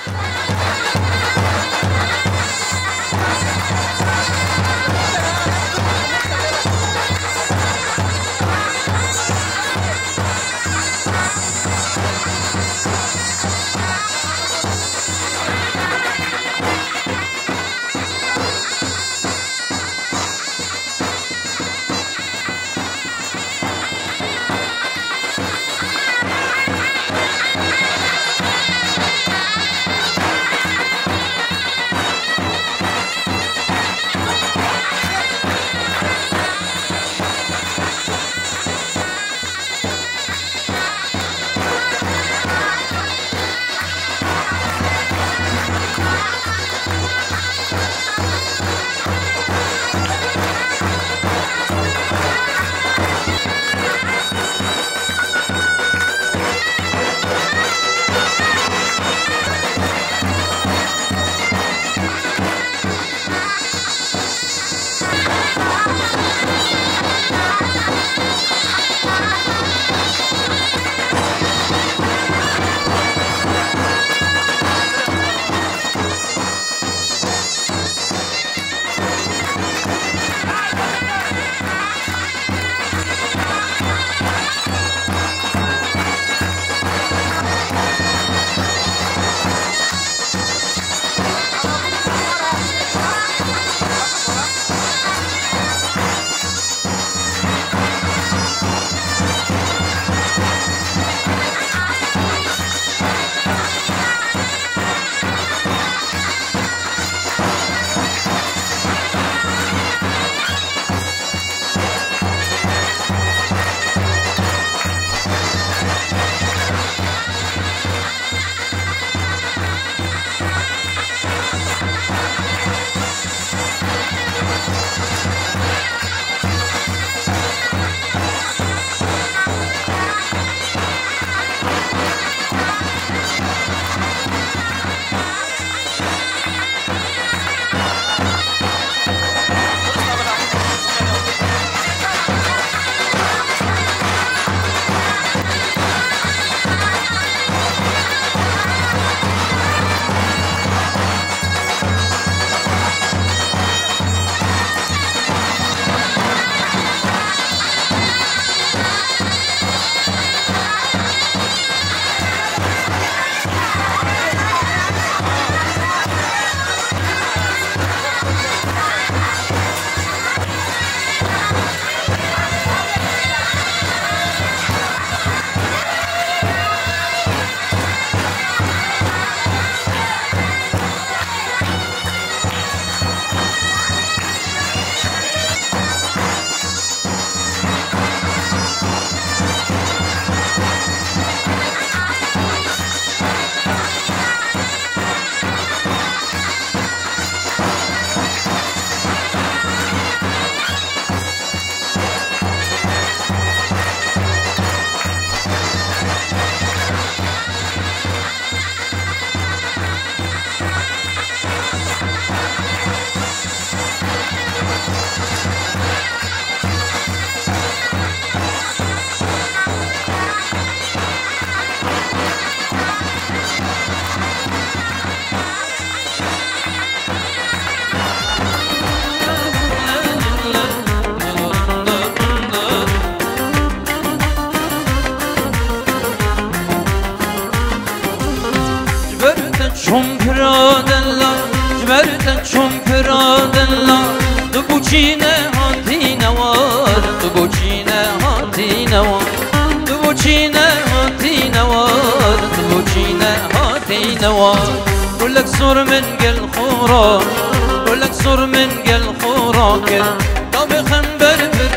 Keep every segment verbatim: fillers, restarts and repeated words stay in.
پرادلا جبرت چون پرادلا دو بوچینه هاتی نوار دو بوچینه هاتی نوار دو بوچینه هاتی نوار دو بوچینه هاتی نوار ولك صور من قل خورا ولك صور من قل خورا كل دو بخنبر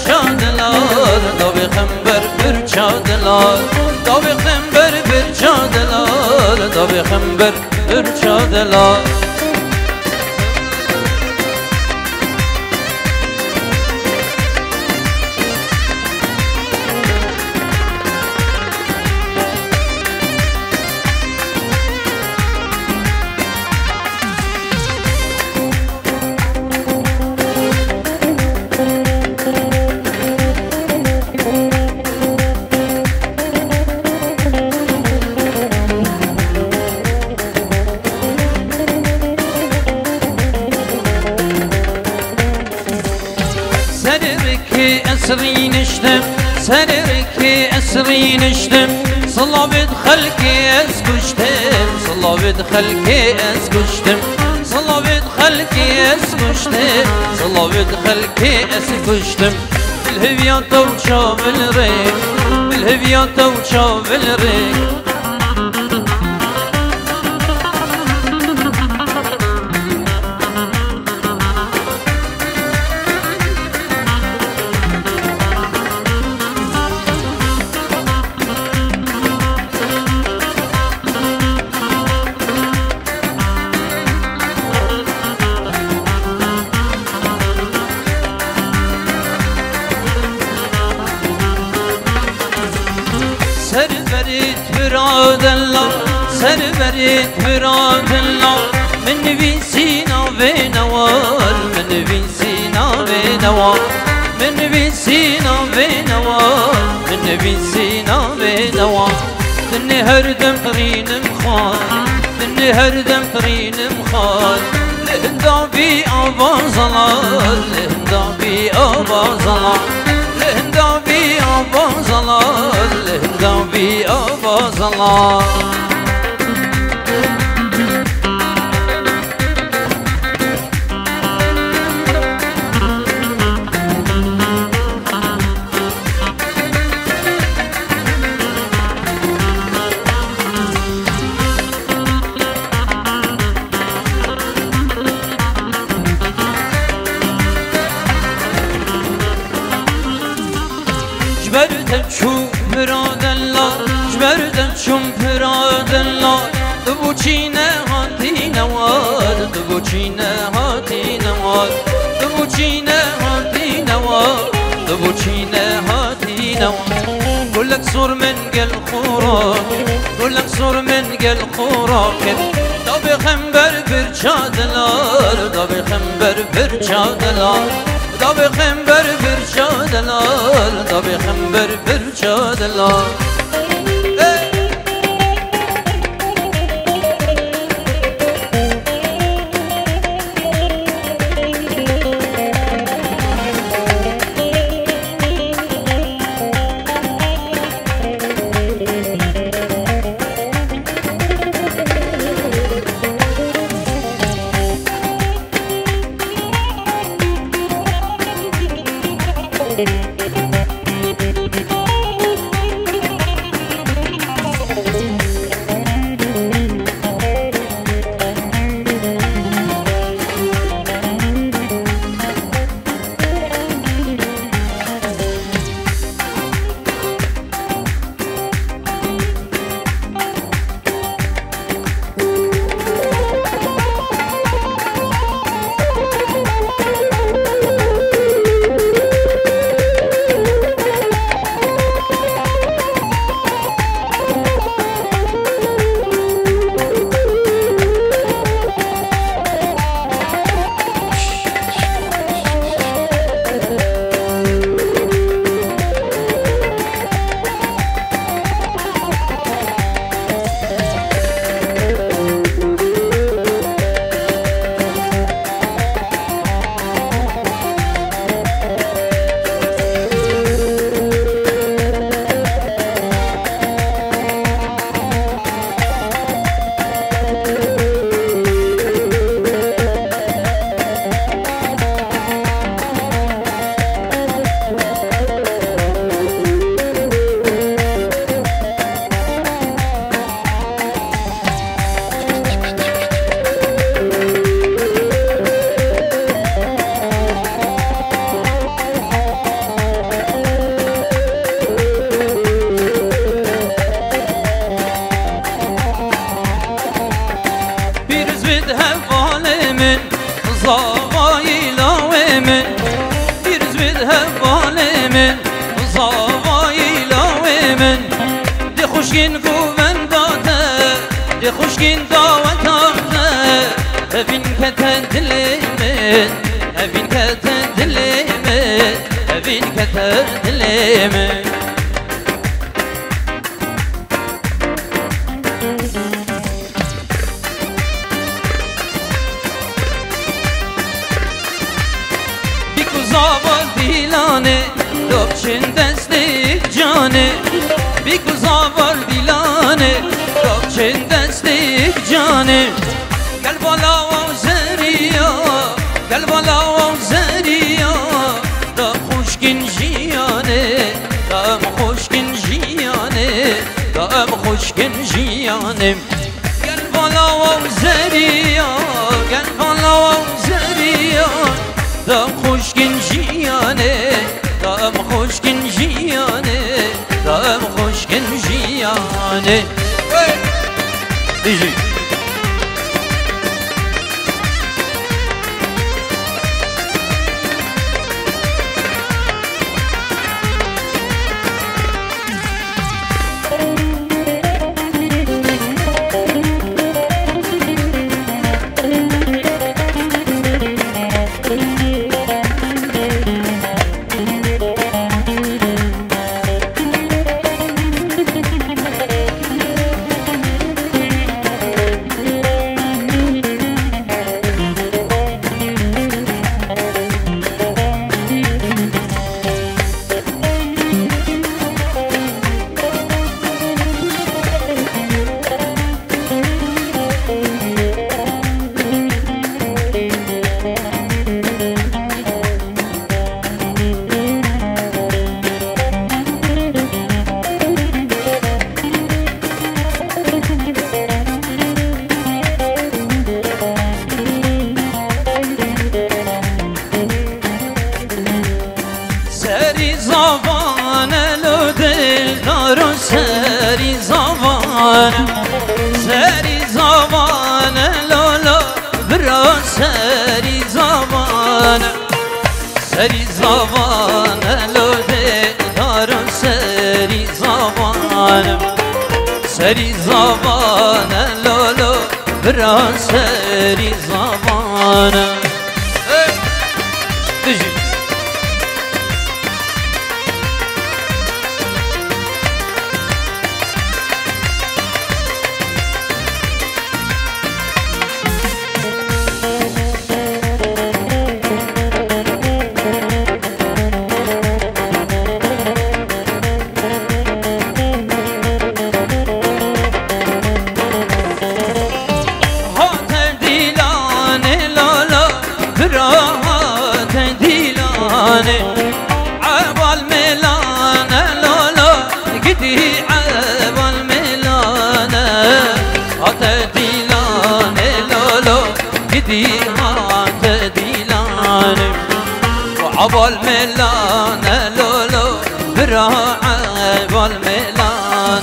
برشادلار دو بخنبر برشادلار دو بخنبر برشادلار دو بخنبر برشادلار اسرين اشتم سرركي اسرين اشتم صلابت خلقي اسكشتم صلابت خلقي اسكشتم صلابت خلقي اسكشتم صلابت خلقي اسكشتم بالهبيان توشا بالريك بالهبيان توشا بالريك سربريت فراد الله سربريت فراد الله من بين سينا بنوار من بين سينا بنوار من بين سينا بنوار من بين سينا بنوار دني هردم طرين مخال دني هردم طرين مخال لهندا بي أبا زلال لهندا بي أبا زلال لهندا بي أبا زلال لهندا بي أبا زلال جبردم شو فراد الله جبردم شو فراد الله دبو چینه هاتی نواد دبو چینه هاتی نواد دبو چینه هاتی نواد دبو چینه هاتی نواد قولك صور من قل خوراك قولك صور من قل خوراك دابي خنبر برشادلار دابي خنبر برشادلار دابي خنبر برشادلار دابي خنبر برشادلار خوشگین گوونداته دی خوشگین داوتاته هفین کتن دلیمن هفین کتن دلیمن هفین کتن دلیمن بیکو زابال دیلانه دابچن دستک جانه بیکو زاور دیلانه دابچن دستک جانه گل بالا و زریا گل بالا و زریا دام خوشگین جیانه دام خوشگین جیانه دام خوشگین جیانه گل بالا و زریا گل بالا و زریا دام خوشگین جیانه دام خوشگین جیانه دام خوشگین جیانه دیجی سری زمان سری زمان لالا برا سری زمان سری زمان لوده دارم سری زمان سری زمان لالا برا سری زمان دیجی عبال ميلان لولا قدي عبال ميلان هات ديلان لولا قدي هات ديلان وعبال ميلان لولا برا عبال ميلان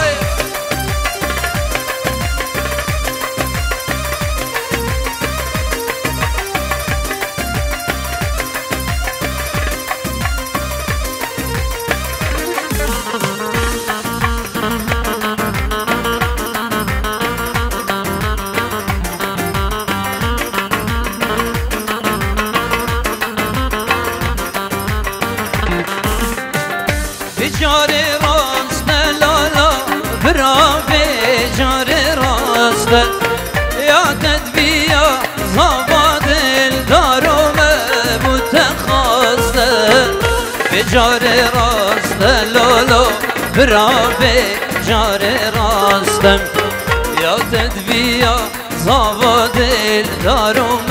بجاره راست لالا برا بجاره راست یا تدبیا زاباد الدارم متخاصه بجاره راست لالا برا بجاره راست یا تدبیا زاباد الدارم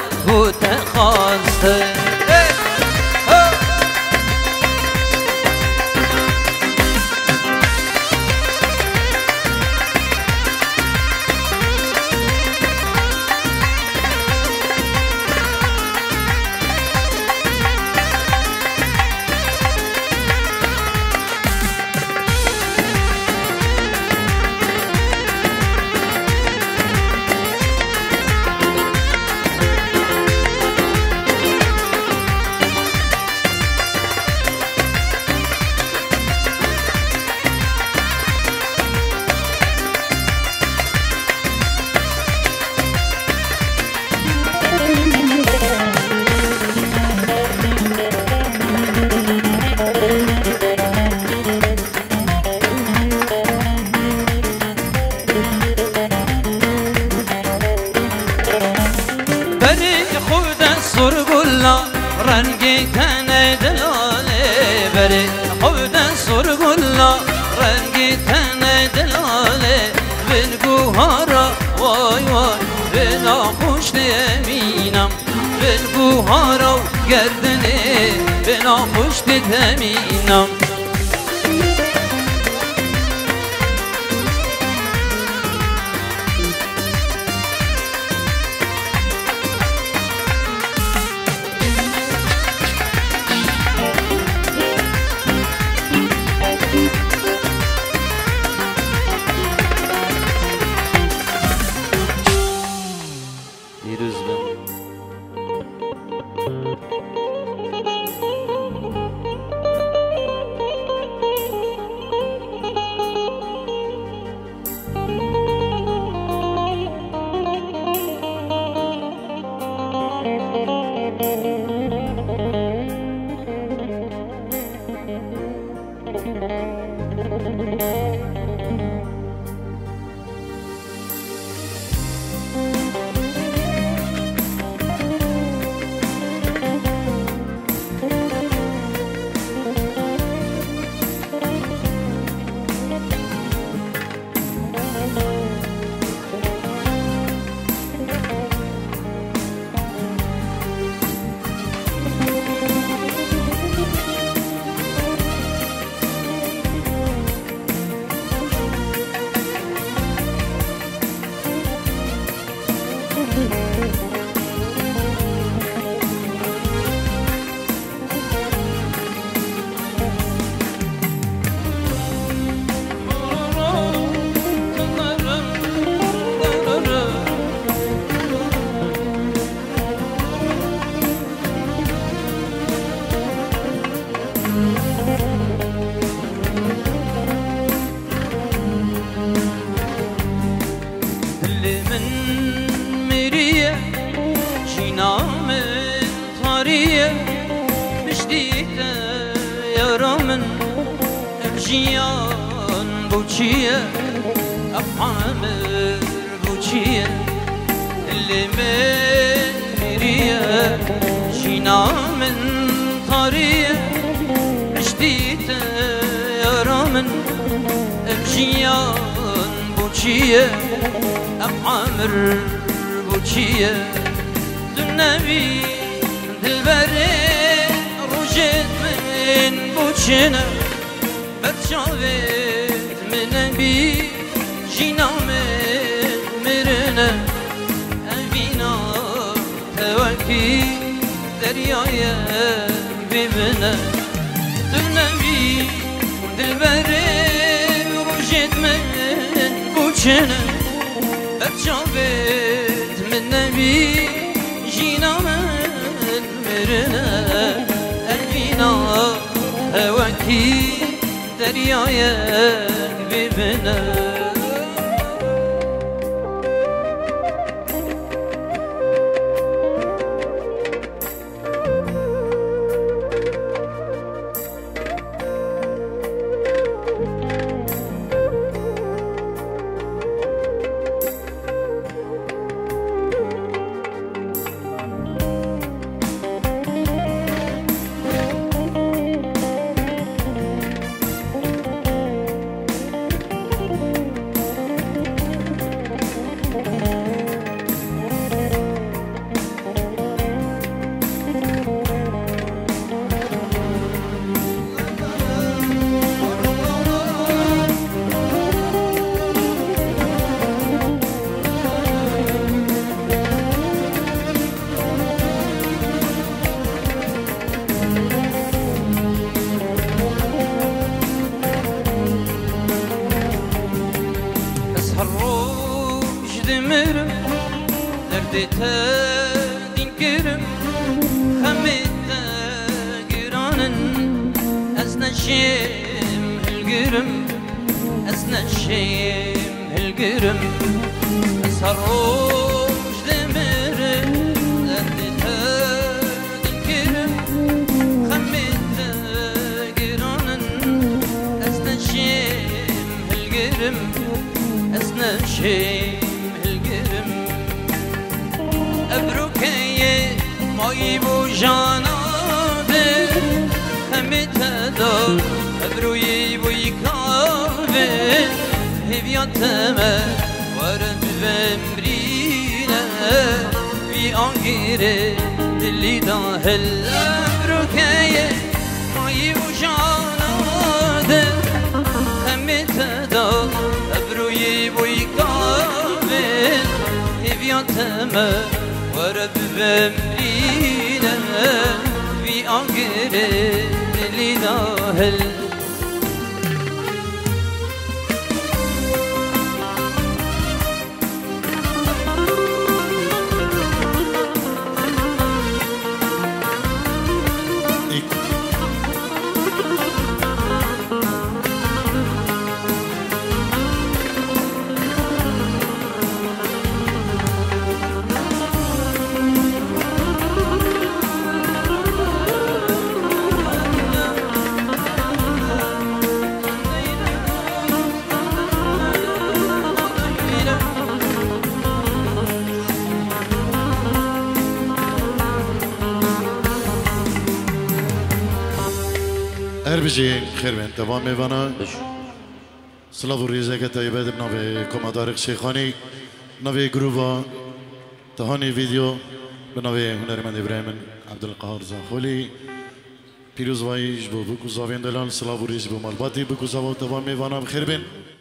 متخاصه رنگی تن دلاله بوهارا وای وای بنا خوش امینم بن بوهارا و گردنه بنا خوش امینم جيان بوچيه أفعامر بوچيه اللي من مريه جينا من طريه مشتيت يا رامن بجيان بوچيه أفعامر بوچيه النبي دلبري رجت من بوچنا بتشافت من بي جينا من مرنا أبينا توكي دريايا ببنا النبي دلبري رجت من بوچنا بتشافت من بي جينا من مرنا أبينا توكي دريايا ببنا تدينكرم خميت قرانن أسنا الشيم القرم أسنا الشيم القرم أسهروش دمر لردي تدينكرم خميت قرانن أسنا الشيم القرم أسنا الشيم ابروكي ماي بو جاناده همتدا ابروي بو يكاوه هبياتما ورن بمرينا في أنجير دلي داهل أبروكاية ماي وجانا ده خمت دا أبروي بويكامل هفياتما ورب بمرينا في أنجير دلي داهل هر بجی خیر بین دوام میوانا سلاف و ریزه که تایبه دب نوی کمادارق شیخانی نوی گروه تهانی ویدیو به نوی هنرمند ابراهیم عبدالقهار زاخولی پیروز وایش بو بکو زاوین دلال سلاف و ریز بو مالباتی بکو زاو دوام میوانا بخیر بین